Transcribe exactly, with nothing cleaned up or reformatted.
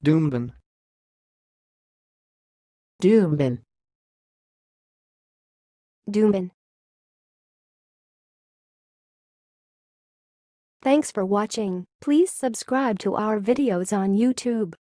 Doomben. Doomben. Doomben. Thanks for watching. Please subscribe to our videos on YouTube.